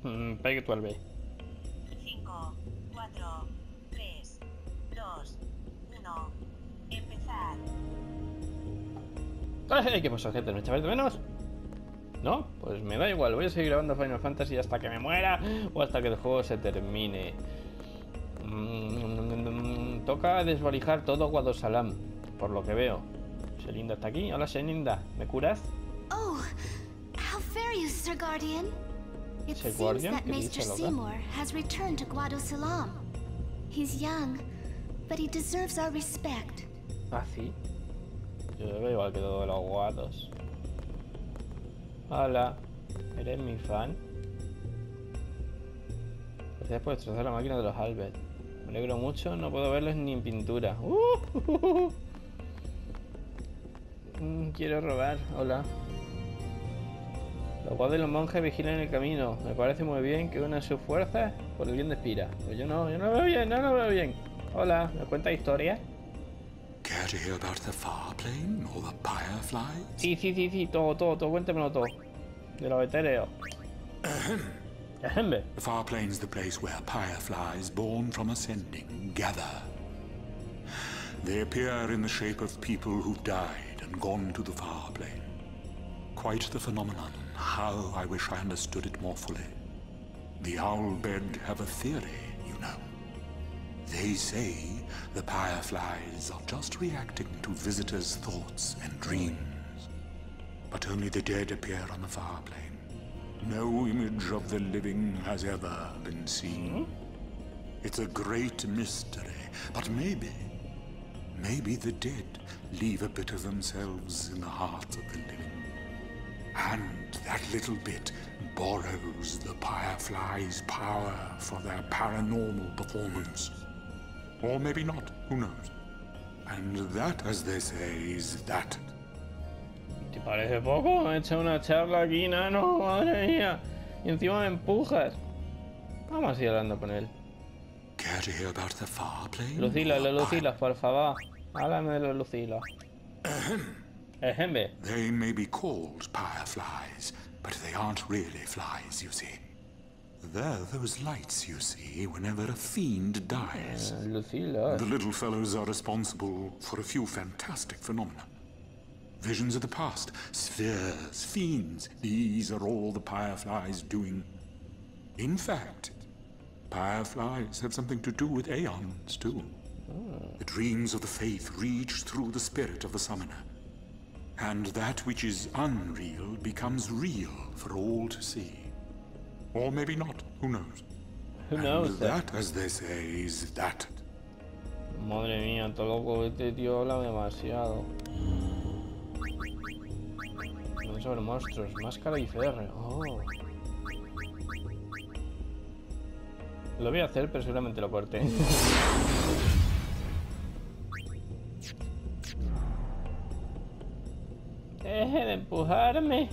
Pegue tú al B. 5, 4, 3, 2, 1. Empezar. ¡Ay! ¿Qué pasó, gente? ¿Me echabais de menos? ¿No? Pues me da igual. Voy a seguir grabando Final Fantasy hasta que me muera o hasta que el juego se termine. Toca desvalijar todo Guadosalam, por lo que veo. Shelinda está aquí. Hola, Shelinda. ¿Me curas? Oh, how very you, Sir Guardian. It Sir seems Guardian? that ¿Qué Maester dice, loca? Seymour has returned to Guadosalam. He's young, but he deserves our respect. Ah, sí. Yo lo veo igual que todos los guados. Hola. ¿Eres mi fan? Gracias por destrozar la máquina de los Albert. Me alegro mucho, no puedo verlos ni en pintura. Quiero robar. Hola. Los guardias y los monjes vigilan el camino. Me parece muy bien que unan sus fuerzas por el bien de Spira. Pero yo no lo veo bien, no lo veo bien. Hola, ¿me cuenta historias? Care to hear about the Farplane or the Fireflies? Sí, todo, cuéntemelo todo. De los etéreos. Ejembe. The Farplane's the place where Fireflies born from ascending gather. They appear in the shape of people who've died and gone to the Farplane. Quite the phenomenon. How I wish I understood it more fully. The Owlbed have a theory, you know. They say the Fireflies are just reacting to visitors' thoughts and dreams. But only the dead appear on the Farplane. No image of the living has ever been seen. It's a great mystery, but maybe the dead leave a bit of themselves in the hearts of the living. And that little bit borrows the Fireflies' power for their paranormal performance. Or maybe not, who knows? And that, as they say, is that. ¿Te parece poco? Me he hecho una charla aquí, nano, madre mía. Y encima me empujas. Vamos a ir hablando con él. Care to hear about the Farplane? Lucila, los Lucilas, por favor. Háblame de los Lucilas. Ejembe. They may be called Fireflies, but they aren't really flies, you see. They're those lights you see whenever a fiend dies. Lucila. The little fellows are responsible for a few fantastic phenomena. Visions of the past, spheres, fiends, these are all the Fireflies doing. In fact, Fireflies have something to do with aeons, too. The dreams of the faith reach through the spirit of the summoner. And that which is unreal becomes real for all to see. Or maybe not, who knows? Who knows? And that, as they say, is that. Madre mía, todo loco, este tío habla demasiado. No sobre monstruos, máscara y ferre. Oh. Lo voy a hacer, pero seguramente lo corte. Deje de empujarme.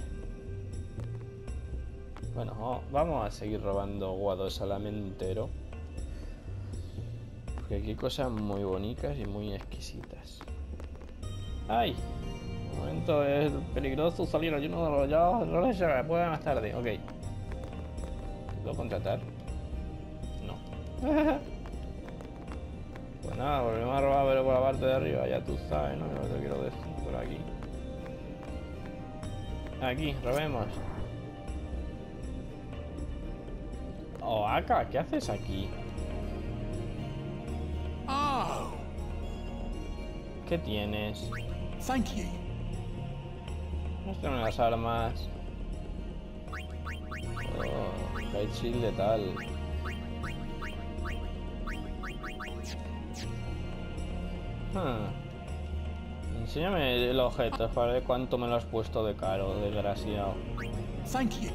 Bueno, vamos a seguir robando Guadosalam entero. Porque aquí hay cosas muy bonitas y muy exquisitas. ¡Ay! Un momento, es peligroso salir allí, no lo sé, puede más tarde. Ok. ¿Puedo contratar? No. Pues nada, volvemos a robar, pero por la parte de arriba, ya tú sabes, ¿no? Yo te quiero decir, por aquí. Aquí, robemos. Oh, Aka, ¿qué haces aquí? Oh, ¿Qué tienes? thank you. Muéstrame las armas. Oh, Light Shield de tal. Enséñame el objeto para ver cuánto me lo has puesto de caro, desgraciado. Thank you.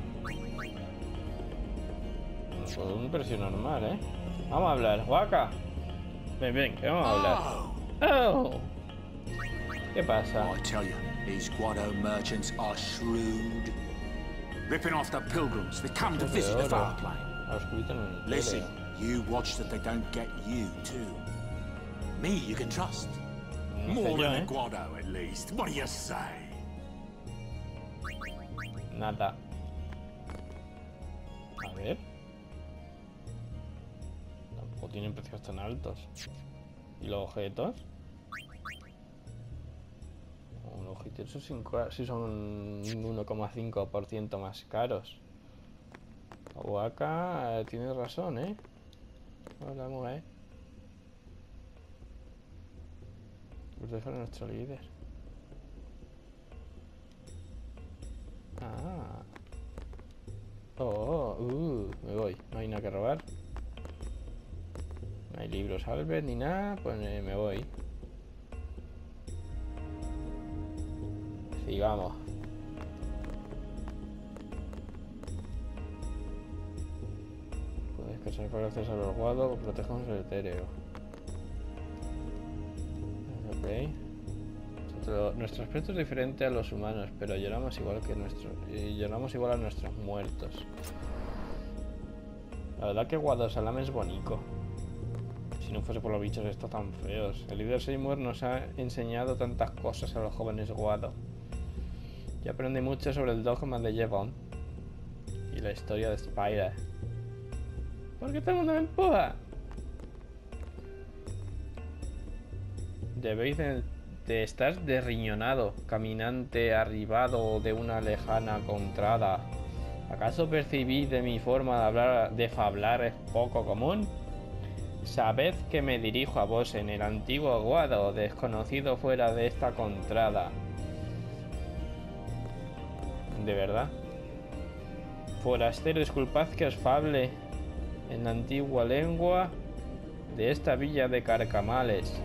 Pues un precio normal, ¿eh? Vamos a hablar. Waka. Ven, que vamos a hablar. Oh. ¿Qué pasa? I tell you, these Guado merchants are shrewd. Ripping off the pilgrims that come to visit the Farplane. Lo escrito en el Listen, tele. you watch that they don't get you too. Me you can trust. No sé More yo, than ¿eh? a Guado at least. What do you say? Nada. A ver. Tampoco tienen precios tan altos. ¿Y los objetos? Los objetos sí son un 1,5% más caros. Waka tiene razón, ¿eh? Hola, mujer. Protege a nuestro líder. Ah. Me voy. No hay nada que robar. No hay libros Albert ni nada. Pues me voy. Sigamos. Puedes casar para acceso a los guados o protegemos el etéreo. Ok. Nuestro aspecto es diferente a los humanos, pero lloramos igual a nuestros muertos. La verdad que Guado Salam es bonito. Si no fuese por los bichos estos tan feos. El líder Seymour nos ha enseñado tantas cosas a los jóvenes Guado. Yo aprendí mucho sobre el dogma de Jevon y la historia de Spider. ¿Por qué todo el mundo me empuja? Debéis de estar derriñonado, caminante arribado de una lejana contrada. ¿Acaso percibís de mi forma de fablar es poco común? Sabed que me dirijo a vos en el antiguo Guado, desconocido fuera de esta contrada. ¿De verdad? Forastero, disculpad que os fable en la antigua lengua de esta villa de Carcamales.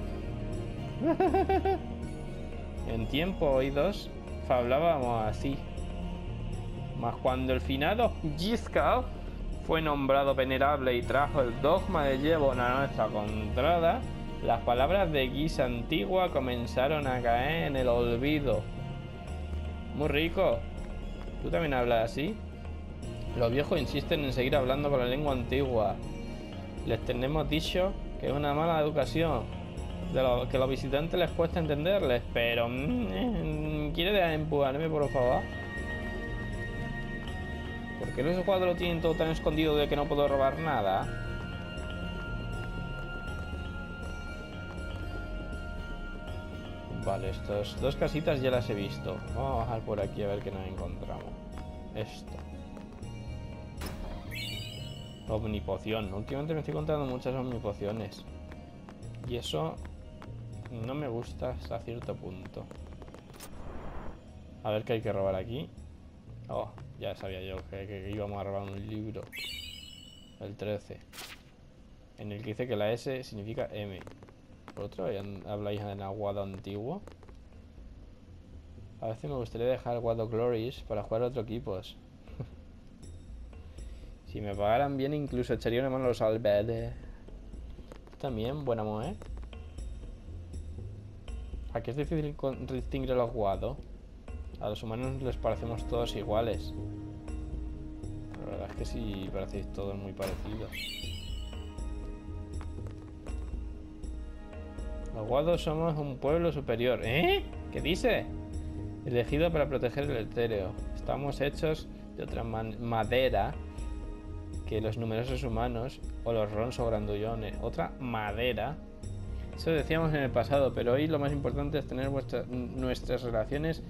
En tiempo oídos fablábamos así. Mas cuando el finado Gizcal fue nombrado venerable y trajo el dogma de Jevon a nuestra contrada, las palabras de guisa antigua comenzaron a caer en el olvido. Muy rico. ¿Tú también hablas así? Los viejos insisten en seguir hablando con la lengua antigua. Les tenemos dicho que es una mala educación, que a los visitantes les cuesta entenderles, pero ¿quiere dejar de empujarme, por favor? ¿Por qué los cuadros lo tienen todo tan escondido de que no puedo robar nada? Vale, estas dos casitas ya las he visto. Vamos a bajar por aquí a ver qué nos encontramos. Esto. Omnipoción. Últimamente me estoy encontrando muchas omnipociones. Y eso no me gusta hasta cierto punto. A ver qué hay que robar aquí. Oh, ya sabía yo que íbamos a robar un libro. El 13. En el que dice que la S significa M. ¿Por otro habláis en aguado antiguo? A veces me gustaría dejar Guado Glories para jugar a otros equipos. Si me pagaran bien, incluso echaría una mano a los Albert. También, buena mujer. Aquí es difícil distinguir a los Guado. A los humanos les parecemos todos iguales. La verdad es que sí, parecéis todos muy parecidos. Los Guados somos un pueblo superior. ¿Eh? ¿Qué dice? Elegido para proteger el etéreo. Estamos hechos de otra madera que los numerosos humanos o los ronsos grandullones. Otra madera. Eso decíamos en el pasado, pero hoy lo más importante es tener nuestras relaciones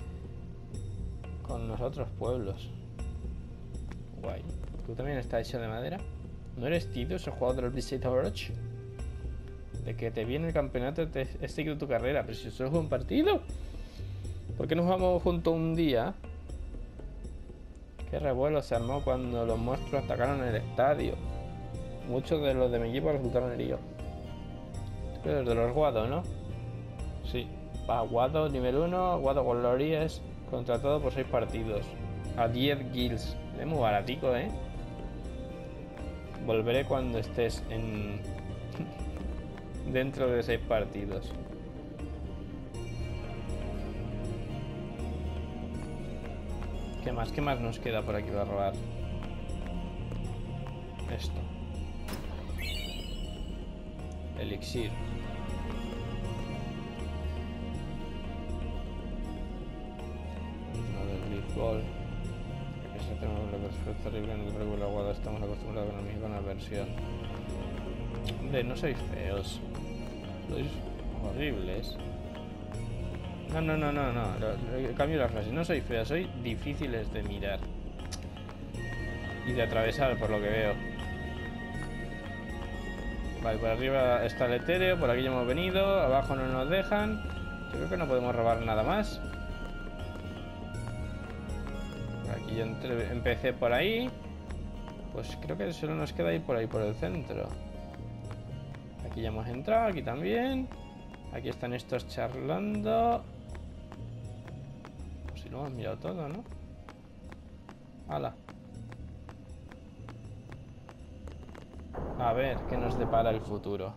con los otros pueblos. Guay. ¿Tú también estás hecho de madera? ¿No eres Tidus, el jugador del Blizzard Orch? De que te viene el campeonato he seguido tu carrera, pero si solo es un partido. ¿Por qué nos vamos juntos un día? Qué revuelo se armó cuando los monstruos atacaron el estadio. Muchos de los de mi equipo resultaron heridos. Pero de los Guados, ¿no? Sí. Va, Guado nivel 1, Guado Glories, contratado por 6 partidos. A 10 guilds. Es muy baratico, ¿eh? Volveré cuando estés en... dentro de 6 partidos. ¿Qué más? ¿Qué más nos queda por aquí para robar? Esto. Elixir. Uno del Leaf Ball. Ese tenemos lo pero es terrible en el regular Guado. Estamos acostumbrados con el México a una versión. Hombre, no sois feos. Sois horribles. No. Cambio la frase. No sois feos, sois difíciles de mirar. Y de atravesar, por lo que veo. Vale, por arriba está el etéreo, por aquí ya hemos venido. Abajo no nos dejan. Yo creo que no podemos robar nada más. Aquí yo empecé por ahí. Pues creo que solo nos queda ir por ahí, por el centro. Aquí ya hemos entrado, aquí también. Aquí están estos charlando. Pues si lo hemos mirado todo, ¿no? ¡Hala! A ver, ¿qué nos depara el futuro?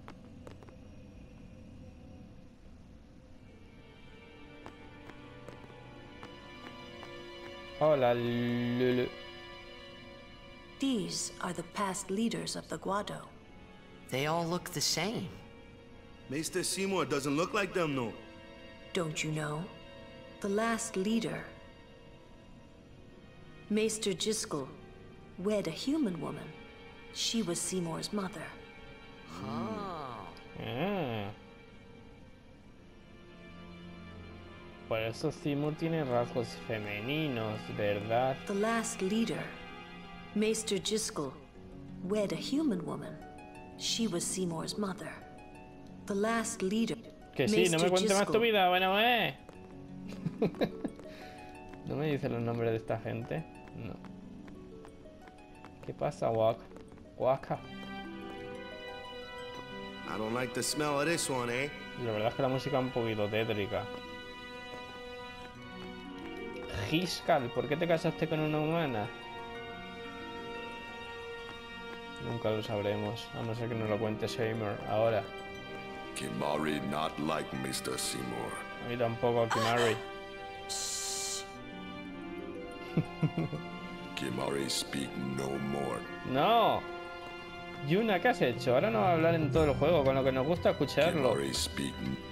Hola, Lulu. These are the past leaders of the Guado. They all look the same. Maester Seymour doesn't look like them, no. Don't you know? The last leader, Maester Jiskel, wed a human woman. She was Seymour's mother. Por eso Seymour tiene rasgos femeninos, ¿verdad? The last leader, Maester Jiskel, wed a human woman. She was Seymour's mother. The last leader. Que sí, no me cuente más tu vida, bueno, ¿No me dice los nombres de esta gente? No. ¿Qué pasa, Waka? I don't like the smell of this one, eh? La verdad es que la música es un poquito tétrica. Giscal, ¿por qué te casaste con una humana? Nunca lo sabremos, a no ser que nos lo cuente Seymour ahora. Kimari not like Mr. Seymour. A mí tampoco, Kimari. Kimari speak no more. No. Yuna, ¿qué has hecho? Ahora no va a hablar en todo el juego, con lo que nos gusta escucharlo. Kimari speak.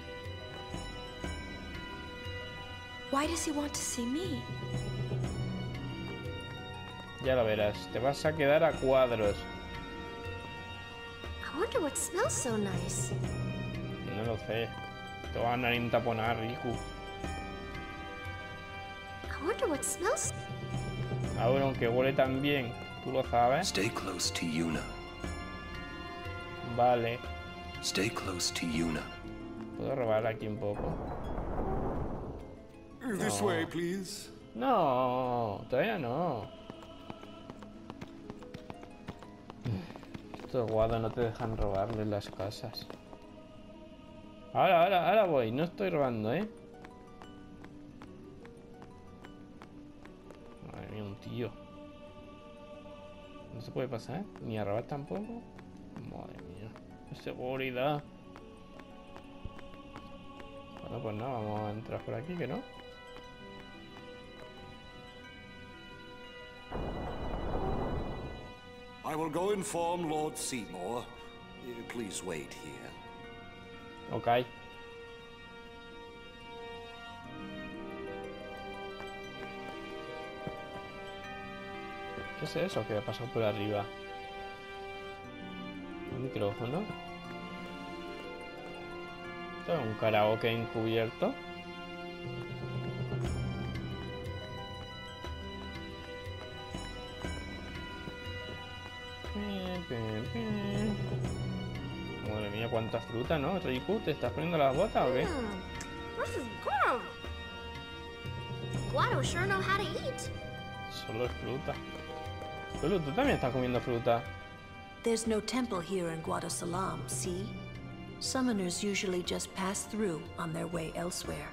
Why does he want to see me? Ya lo verás, te vas a quedar a cuadros. I wonder what smells so nice. No lo sé. Te van a taponar, hijo. I wonder what smells. Ahora, aunque huele tan bien, tú lo sabes. Stay close to Yuna. Vale. Stay close to Yuna. Puedo robar aquí un poco. This way, please. No, todavía no. Estos guados no te dejan robarles las casas. Ahora voy. No estoy robando, ¿eh? Madre mía, un tío. No se puede pasar, ¿eh? Ni a robar tampoco. Madre mía. ¡Qué seguridad! Bueno, pues nada, vamos a entrar por aquí, ¿que no? I will go inform Lord Seymour. Please wait here. Ok. ¿Qué es eso que ha pasado por arriba? Un micrófono. ¿Esto es un karaoke encubierto? Madre mía, cuánta fruta, ¿no? Riku, ¿te estás poniendo las botas o qué? This is good. Guado sure know how to eat. Solo es fruta. Lulu, tú también estás comiendo fruta. There's no temple here in Guado Salam, see? Summoners usually just pass through on their way elsewhere.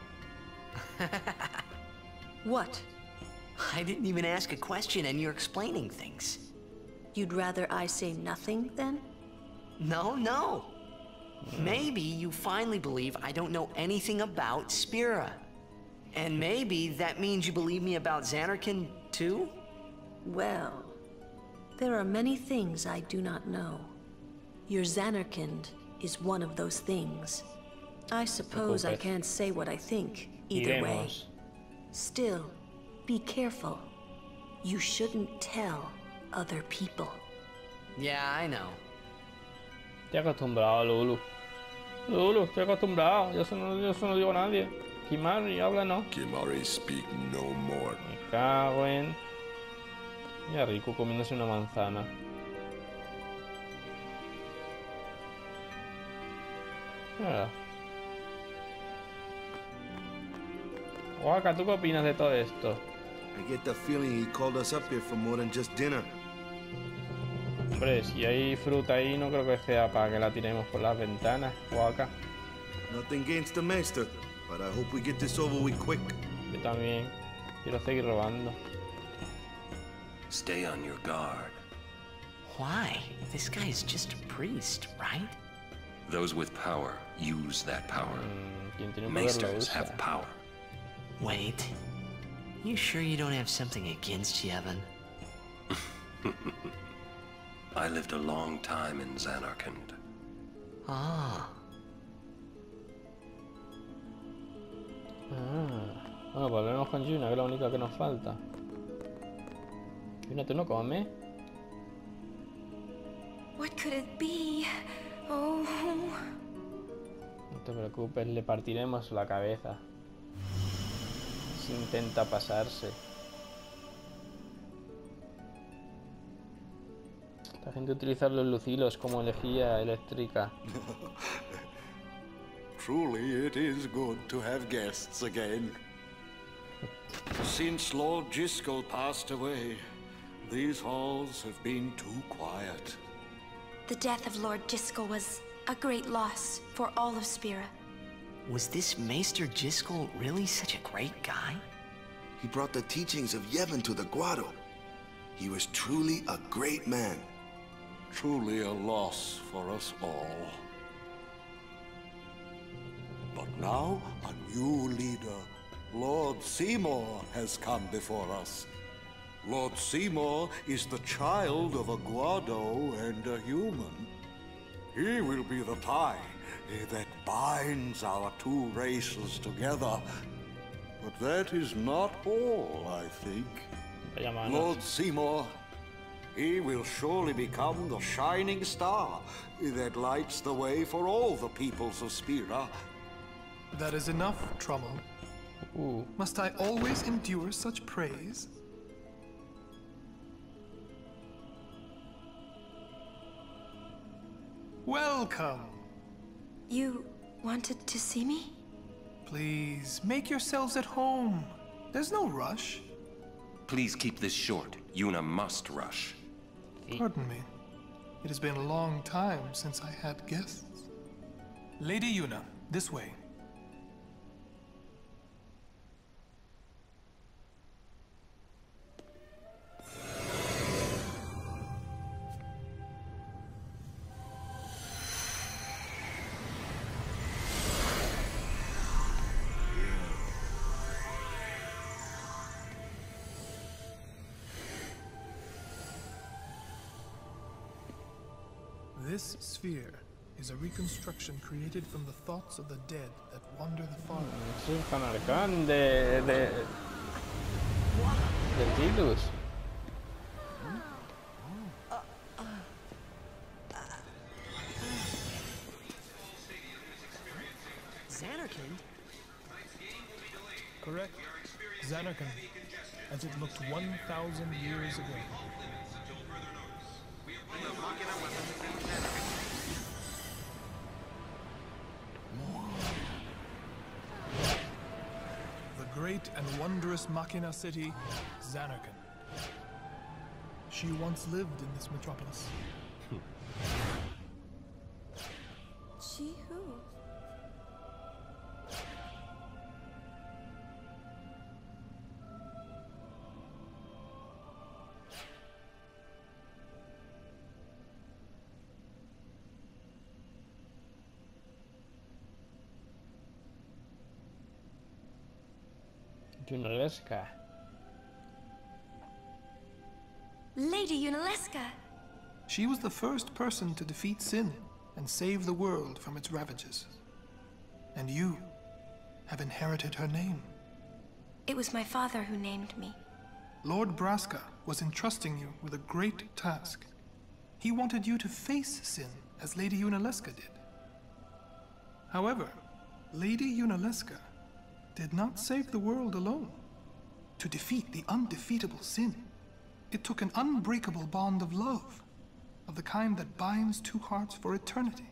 What? I didn't even ask a question and you're explaining things. You'd rather I say nothing, then? No. Maybe you finally believe I don't know anything about Spira. And maybe that means you believe me about Zanarkand, too? Well, there are many things I do not know. Your Zanarkand is one of those things. I suppose I can't say what I think, either way. Still, be careful. You shouldn't tell other people. Yeah, I know. Estoy acostumbrado, Lulu. Lulu, estoy acostumbrado. Yo eso no digo a nadie. Kimari, háblanos. Kimari, speak no more. Me cago en... Mira, Riku comiéndose una manzana. Mira. Waka, ¿tú qué opinas de todo esto? I get the feeling he called us up here for more than just dinner. Hombre, si hay fruta ahí, no creo que sea para que la tiremos por las ventanas, Waka. Nothing against the master, but I hope we get this over with quick. Yo también. Quiero seguir robando. Stay on your guard. Why? This guy is just a priest, right? Those with power use that power. Quien tiene poder lo Maesters usa. have power. Wait. You sure you don't have something against Yevon? I lived a long time in Zanarkand. Ah. Bueno, pues volvemos con Yuna, que es la única que nos falta. Yuna, ¿tú no comes? What could it be? Oh. No te preocupes, le partiremos la cabeza. Si intenta pasarse. La gente utiliza los lucilos como lejía eléctrica. Truly, it is good to have guests again. Since Lord Jiskel passed away, these halls have been too quiet. The death of Lord Jiskel was a great loss for all of Spira. Was this Maester Jiskel really such a great guy? He brought the teachings of Yevon to the Guado. He was truly a great man. Truly a loss for us all. But now, a new leader, Lord Seymour, has come before us. Lord Seymour is the child of a Guado and a human. He will be the tie that binds our two races together. But that is not all, I think. Lord Seymour, he will surely become the shining star that lights the way for all the peoples of Spira. That is enough, Trommel. Must I always endure such praise? Welcome! You wanted to see me? Please, make yourselves at home. There's no rush. Please keep this short. Yuna must rush. Pardon me. It has been a long time since I had guests. Lady Yuna, this way. This sphere is a reconstruction created from the thoughts of the dead that wander the far. Es un fanarcán de Tidus. Zanarkand? Correct. Zanarkand, as it looked 1,000 years ago. The great and wondrous Machina city, Zanarkand. She once lived in this metropolis. She who? Yunalesca. Lady Yunalesca! She was the first person to defeat sin and save the world from its ravages. And you have inherited her name. It was my father who named me. Lord Braska was entrusting you with a great task. He wanted you to face sin, as Lady Yunalesca did. However, Lady Yunalesca did not save the world alone. To defeat the undefeatable sin, it took an unbreakable bond of love, of the kind that binds two hearts for eternity.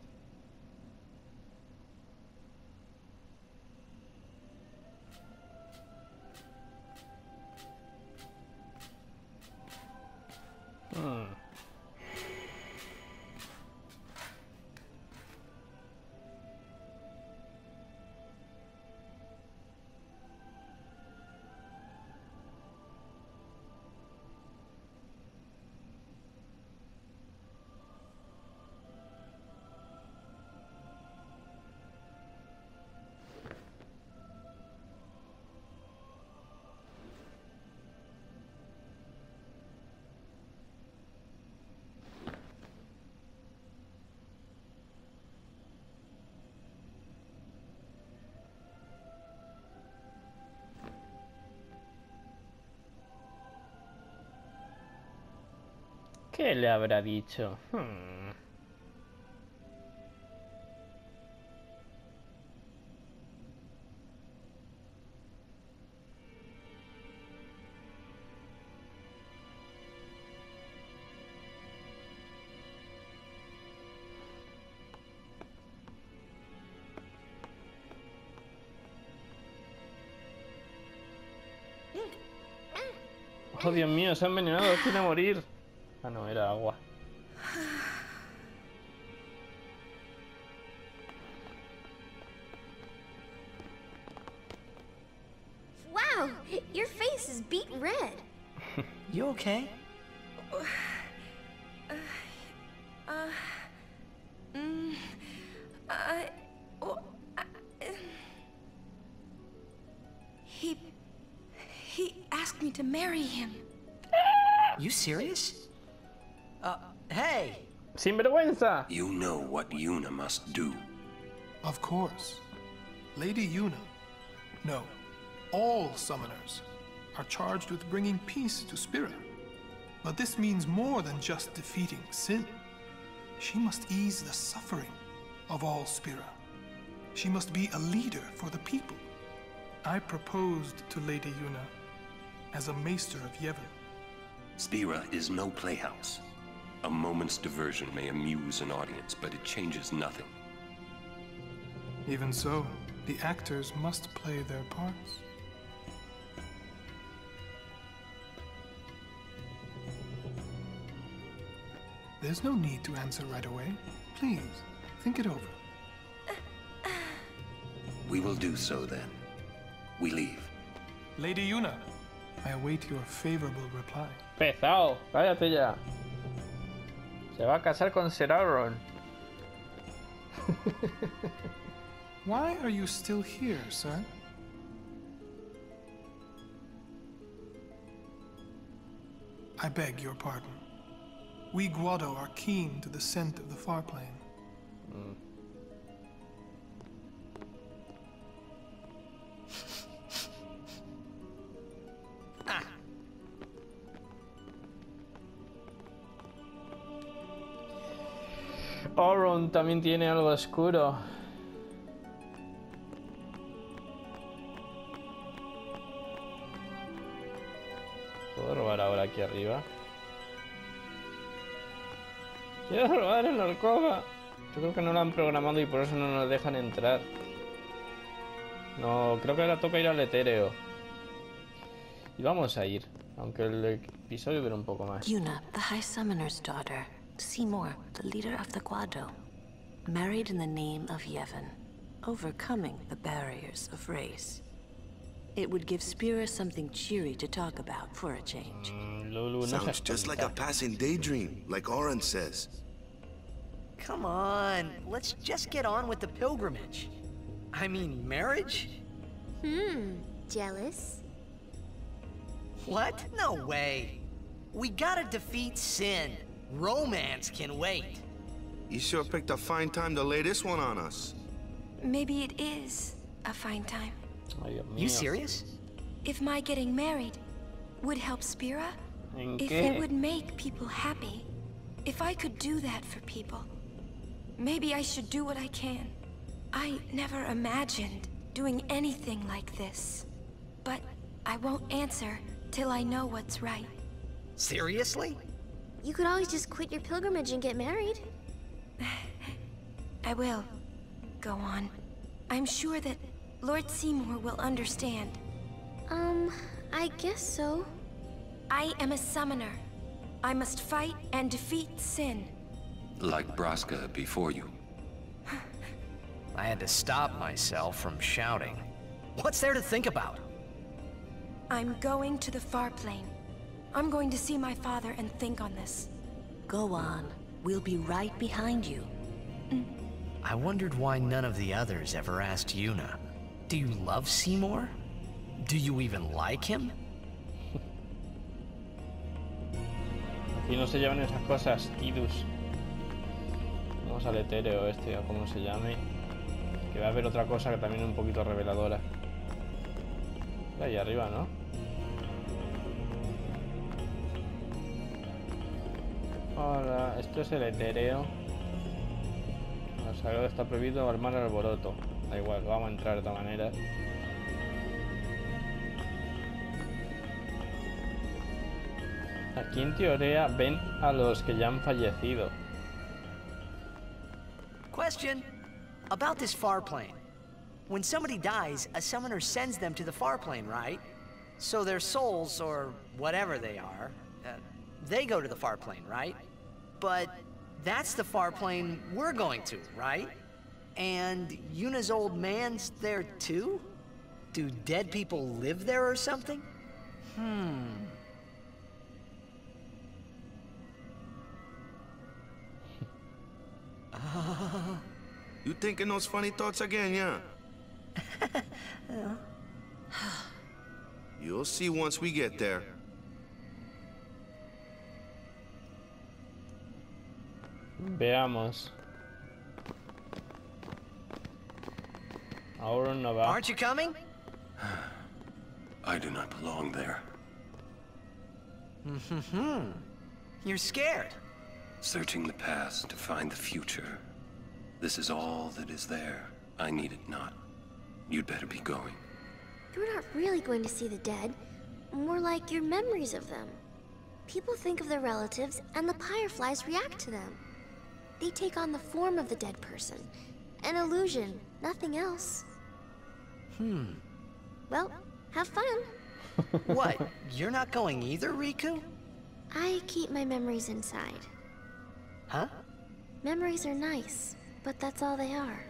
¿Qué le habrá dicho? Oh, Dios mío, se ha envenenado, quiere morir. Ah, no, era agua. Wow, your face is beet red. You okay? He asked me to marry him. You serious? Hey! Sinvergüenza! You know what Yuna must do. Of course. Lady Yuna. No, all summoners are charged with bringing peace to Spira. But this means more than just defeating sin. She must ease the suffering of all Spira. She must be a leader for the people. I proposed to Lady Yuna as a maester of Yevon. Spira is no playhouse. A moment's diversion may amuse an audience, but it changes nothing. Even so, the actors must play their parts. There's no need to answer right away. Please, think it over. We will do so then. We leave. Lady Yuna, I await your favorable reply. Pesado, cállate ya. Se va a casar con Ser Auron. Why are you still here, sir? I beg your pardon. We Guado are keen to the scent of the Farplane. Auron también tiene algo oscuro. ¿Puedo robar ahora aquí arriba? Quiero robar en la alcoba. Yo creo que no lo han programado y por eso no nos dejan entrar. No, creo que ahora toca ir al etéreo. Y vamos a ir, aunque el episodio dure un poco más. Yuna, the High Summoner's daughter. Seymour, the leader of the Guado. Married in the name of Yevon. Overcoming the barriers of race. It would give Spira something cheery to talk about for a change. Lulu, sounds just like a passing daydream, like Auron says. Come on, let's just get on with the pilgrimage. I mean, marriage? Jealous? What? No way. We gotta defeat sin. Romance can wait. You sure picked a fine time to lay this one on us. Maybe it is a fine time. Ay, Dios mío. You serious? If my getting married would help Spira, ¿En if qué? it would make people happy, if I could do that for people, maybe I should do what I can. I never imagined doing anything like this, but I won't answer till I know what's right. Seriously? You could always just quit your pilgrimage and get married. I will. Go on. I'm sure that Lord Seymour will understand. I guess so. I am a summoner. I must fight and defeat sin. Like Braska before you. I had to stop myself from shouting. What's there to think about? I'm going to the far plane. I'm going to see my father and think on this. Go on. We'll be right behind you. I wondered why none of the others ever asked Yuna. Do you love Seymour? Do you even like him? Aquí no se llevan esas cosas, Tidus. Vamos al etéreo este, o como se llame. Que va a haber otra cosa que también es un poquito reveladora. Ahí arriba, ¿no? Ahora, esto es el etéreo. Lo sagrado está prohibido armar alboroto. Da igual, vamos a entrar de todas maneras. Aquí en teoría ven a los que ya han fallecido. Question. About this far plane. When somebody dies, a summoner sends them to the far plane, right? So their souls, or whatever they are, they go to the far plane, right? But that's the far plane we're going to, right? And Yuna's old man's there too? Do dead people live there or something? You thinking those funny thoughts again, yeah? You'll see once we get there. Veamos. Ahora no va. Aren't you coming? I do not belong there. You're scared. Searching the past to find the future. This is all that is there. I need it not. You'd better be going. You're not really going to see the dead. More like your memories of them. People think of their relatives, and the Fireflies react to them. They take on the form of the dead person. An illusion, nothing else. Well, have fun. What? You're not going either, Riku? I keep my memories inside. Huh? Memories are nice, but that's all they are.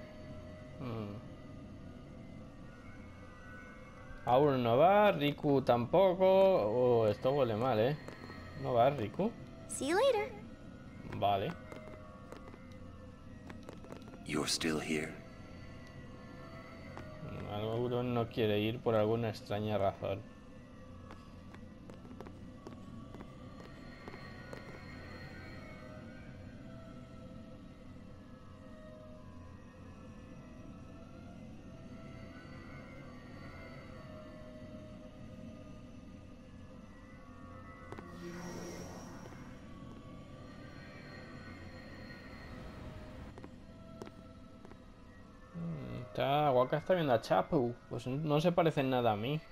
Auro no va, Riku tampoco. Oh, esto huele mal, ¿eh? No va, Riku. See you later. Vale. You're still here. Auro no quiere ir por alguna extraña razón. Waka está viendo a Chapu. Pues no se parecen nada a mí.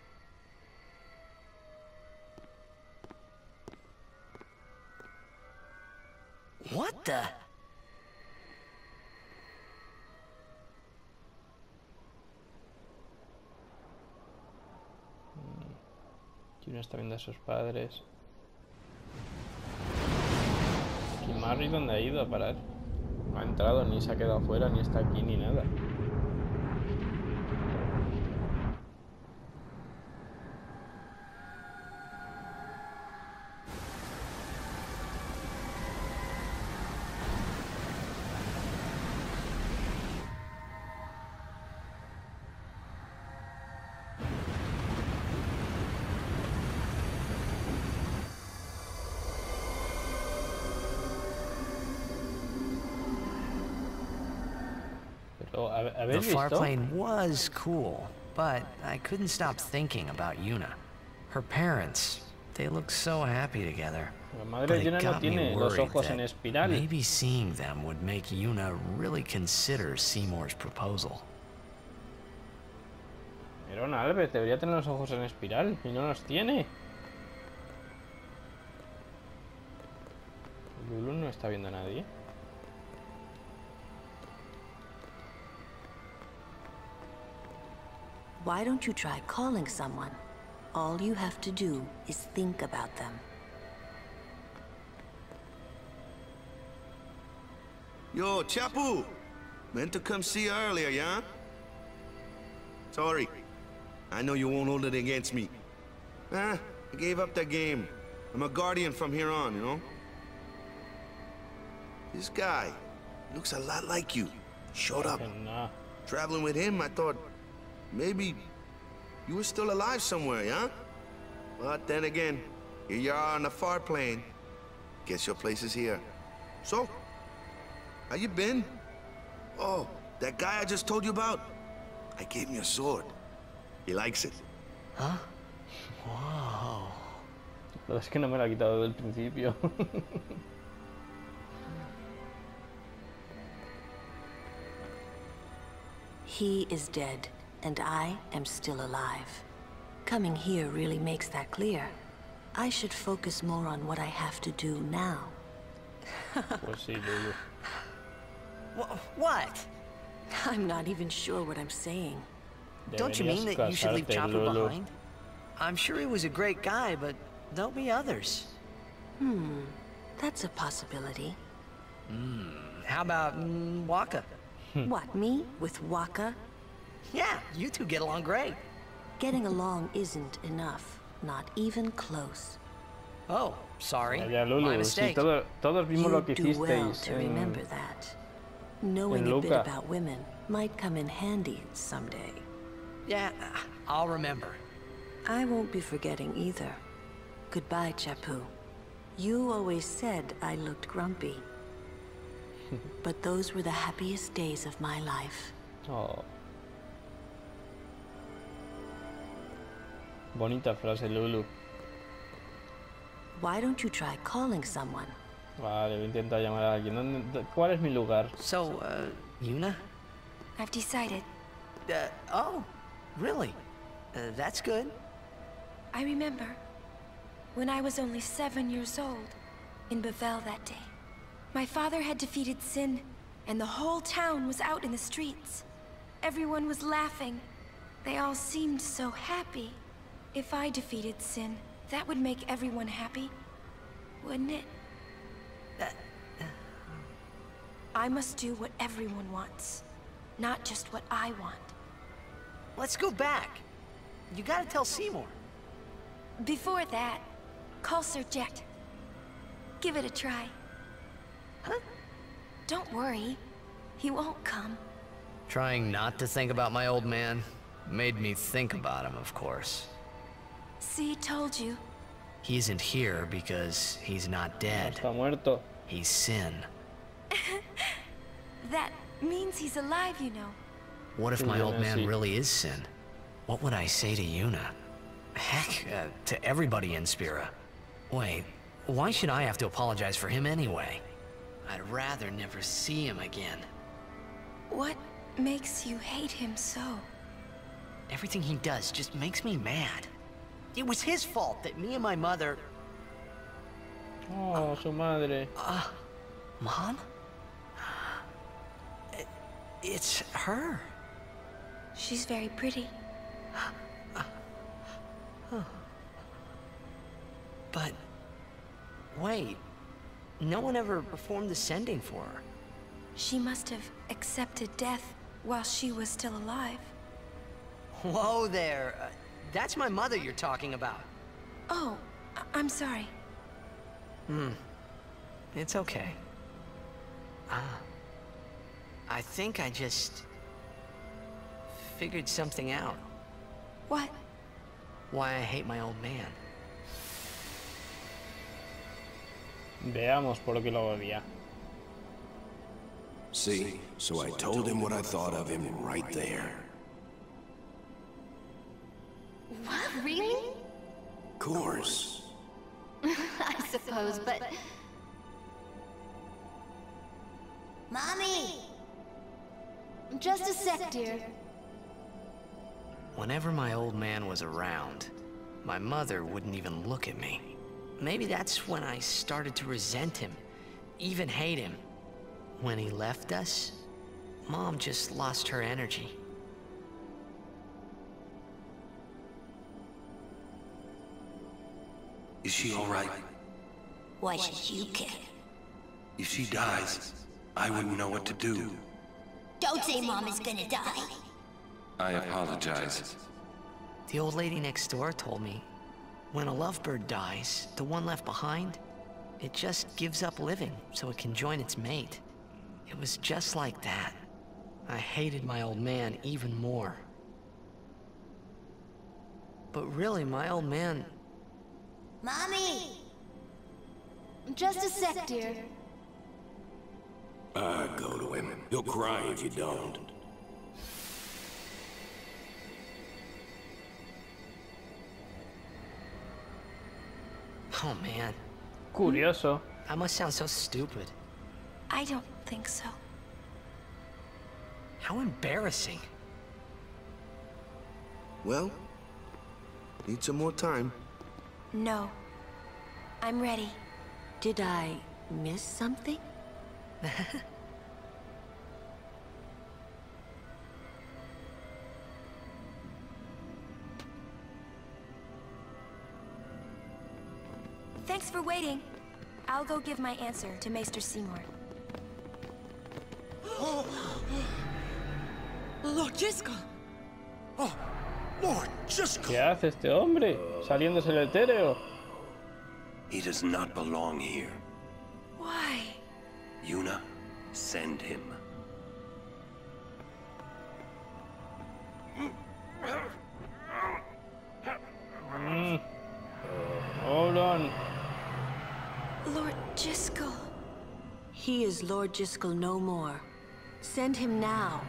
What the? Yuna está viendo a sus padres. Kimahri, ¿dónde ha ido a parar? No ha entrado, ni se ha quedado fuera, ni está aquí, ni nada. The far plane was cool, but I couldn't stop thinking about Yuna. Her parents, They look so happy together. La madre de Yuna no tiene los ojos en espiral. Maybe seeing them would make Yuna really consider Seymour's proposal. Pero Albert debería tener los ojos en espiral y no los tiene. Lulu no está viendo a nadie. Why don't you try calling someone? All you have to do is think about them. Yo, Chapu! Meant to come see you earlier, yeah? Sorry. I know you won't hold it against me. I gave up that game. I'm a guardian from here on, you know? This guy looks a lot like you. Showed up. Traveling with him, I thought maybe you were still alive somewhere, yeah? But then again, here you are on the far plane. Guess your place is here. So, how you been? Oh, that guy I just told you about? I gave him your sword. He likes it. Huh? Wow. La verdad es que no me la ha quitado del principio. He is dead, and I am still alive. Coming here really makes that clear. I should focus more on what I have to do now. Pues sí, Lulu. What? I'm not even sure what I'm saying. Don't you mean that you should leave Chopper behind? I'm sure he was a great guy, but there'll be others. That's a possibility. How about Waka? What, me? With Waka? Yeah, you two get along great. Getting along isn't enough. Not even close. Oh, sorry. Ya, Lulu, my mistake. Si todos vimos lo que You do well hicisteis to remember that. Knowing a bit about women might come in handy someday. Yeah, I'll remember. I won't be forgetting either. Goodbye, Chapu. You always said I looked grumpy. But those were the happiest days of my life. Oh. Bonita frase, Lulu. Why don't you try calling someone? Vale, voy a intentar llamar a alguien. ¿Cuál es mi lugar? So, Yuna? I've decided. Oh, really? That's good. I remember when I was only 7 years old in Bavel that day. My father had defeated Sin, and the whole town was out in the streets. Everyone was laughing. They all seemed so happy. If I defeated Sin, that would make everyone happy, wouldn't it? I must do what everyone wants, not just what I want. Let's go back. You gotta tell Seymour. Before that, call Sir Jet. Give it a try. Huh? Don't worry. He won't come. Trying not to think about my old man made me think about him, of course. See, told you. He isn't here because he's not dead. Está muerto. He's Sin. That means he's alive, you know. What if my old man really is Sin? What would I say to Yuna? Heck, to everybody in Spira. Wait, why should I have to apologize for him anyway? I'd rather never see him again. What makes you hate him so? Everything he does just makes me mad. It was his fault that me and my mother... Oh, su madre. Mom? It's her. She's very pretty. But... wait. No one ever performed the sending for her. She must have accepted death while she was still alive. Whoa there. That's my mother you're talking about. Oh, I'm sorry. It's okay. I think I just... figured something out. What? Why I hate my old man. Veamos por qué lo odia. See, so I told him what I thought of him right there. What, really? Of course. I suppose, but... Mommy! Just a sec, dear. Whenever my old man was around, my mother wouldn't even look at me. Maybe that's when I started to resent him, even hate him. When he left us, Mom just lost her energy. Is she all right? Why should you care? If she dies, I wouldn't know what to do. Don't say Mom is gonna die. I apologize. The old lady next door told me, when a lovebird dies, the one left behind, it just gives up living so it can join its mate. It was just like that. I hated my old man even more. But really, my old man... Mommy! Just a sec, dear. Go to him. He'll cry if you don't. Oh, man. Curioso. I must sound so stupid. I don't think so. How embarrassing. Well, need some more time. No. I'm ready. Did I miss something? Thanks for waiting. I'll go give my answer to Maester Seymour. Lord Jyscal. Oh, Lord Jyscal. ¿Qué hace este hombre? Saliéndose el etéreo. He does not belong here. Why? Yuna, send him. Hold on. Lord Jyscal. He is Lord Jyscal no more. Send him now.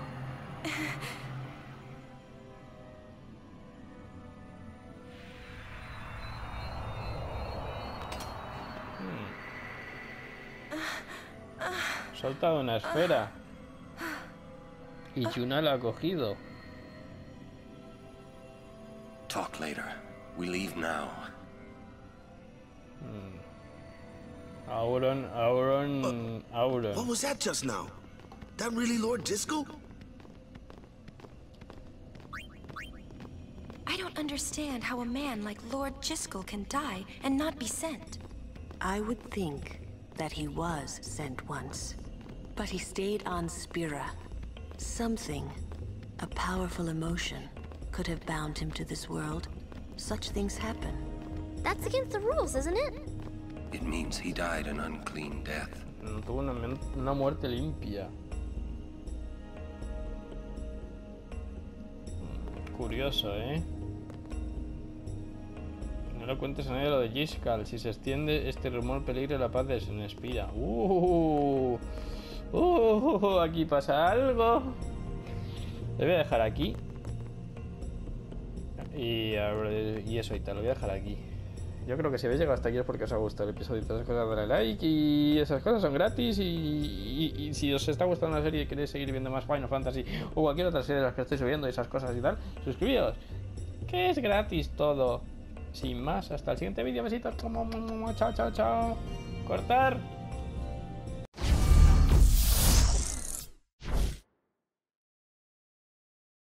Soltado una esfera. Y Yuna la ha cogido. Talk later. We leave now. Auron. What was that just now? That really Lord Jyscal? I don't understand how a man like Lord Jyscal can die and not be sent. I would think that he was sent once, but he stayed on Spira. Something, a powerful emotion, could have bound him to this world. Such things happen. That's against the rules, isn't it? It means he died an unclean death. Tuvo una muerte limpia. Curioso, ¿eh? No le cuentes a nadie lo de Jyscal. Si se extiende este rumor, peligra la paz de Spira. Aquí pasa algo. Le voy a dejar aquí. Y eso y tal, lo voy a dejar aquí. Yo creo que si habéis llegado hasta aquí es porque os ha gustado el episodio y todas esas cosas, dale like y esas cosas son gratis y si os está gustando la serie y queréis seguir viendo más Final Fantasy o cualquier otra serie de las que estoy subiendo y esas cosas y tal, suscribíos, que es gratis todo. Sin más, hasta el siguiente vídeo, besitos, chao, chao, chao, cortar.